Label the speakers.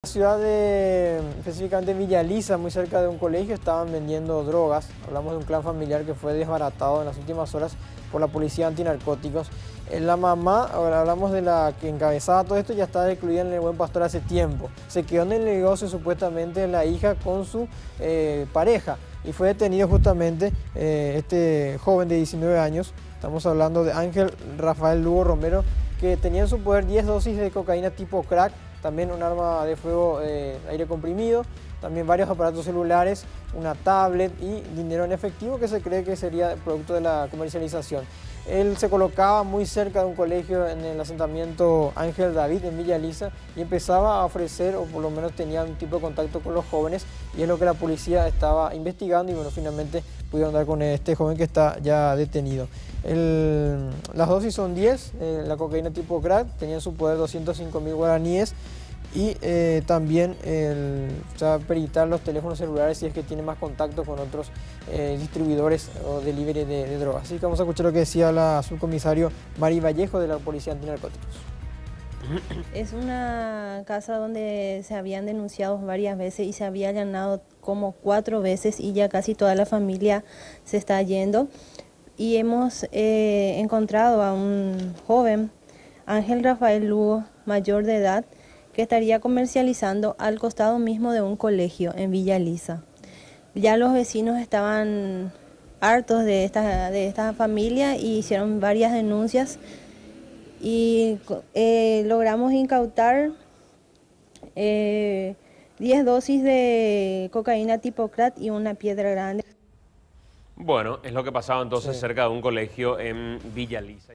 Speaker 1: Ciudad de, específicamente Villa Elisa, muy cerca de un colegio, estaban vendiendo drogas. Hablamos de un clan familiar que fue desbaratado en las últimas horas por la policía antinarcóticos. La mamá, ahora hablamos de la que encabezaba todo esto, ya estaba recluida en el Buen Pastor hace tiempo. Se quedó en el negocio supuestamente la hija con su pareja y fue detenido justamente este joven de 19 años. Estamos hablando de Ángel Rafael Lugo Romero, que tenía en su poder 10 dosis de cocaína tipo crack, también un arma de fuego aire comprimido, también varios aparatos celulares, una tablet y dinero en efectivo que se cree que sería producto de la comercialización. Él se colocaba muy cerca de un colegio en el asentamiento Ángel David en Villa Elisa y empezaba a ofrecer, o por lo menos tenía un tipo de contacto con los jóvenes, y es lo que la policía estaba investigando y bueno, finalmente pudieron dar con este joven que está ya detenido. Las dosis son 10, la cocaína tipo crack, tenía en su poder 205.000 guaraníes y también peritar los teléfonos celulares si es que tiene más contacto con otros distribuidores o delivery de drogas. Así que vamos a escuchar lo que decía la subcomisario Mari Vallejo de la Policía Antinarcóticos.
Speaker 2: Es una casa donde se habían denunciado varias veces y se había allanado como 4 veces y ya casi toda la familia se está yendo. Y hemos encontrado a un joven, Ángel Rafael Lugo, mayor de edad, que estaría comercializando al costado mismo de un colegio en Villa Elisa. Ya los vecinos estaban hartos de esta familia y hicieron varias denuncias y logramos incautar 10 dosis de cocaína tipo crack y una piedra grande.
Speaker 3: Bueno, es lo que pasaba entonces
Speaker 1: Sí.
Speaker 3: cerca de un colegio en Villa Elisa.